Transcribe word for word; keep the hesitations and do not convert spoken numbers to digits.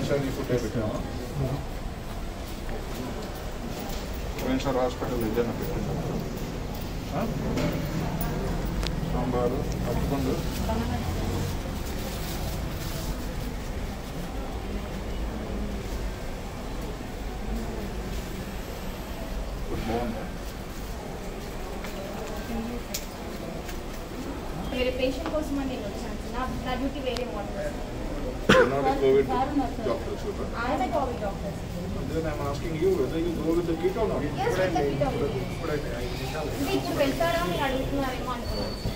Panchayat food పెట్టాము. Sir hospital ఏదైనా పెట్టిందా? సాంబారు అట్టుకుండు బాగుందా? వేరే పేషెంట్ కోసం అని నేను వచ్చాను. నా నా డ్యూటీ వేరే model. COVID doctors. I am a COVID doctor. Then I am asking you whether you go with the kit or not. Yes, with the kit. ఇప్పుడు వెళ్తారా మీరు అడుగుతున్నారేమో అనుకున్నాను.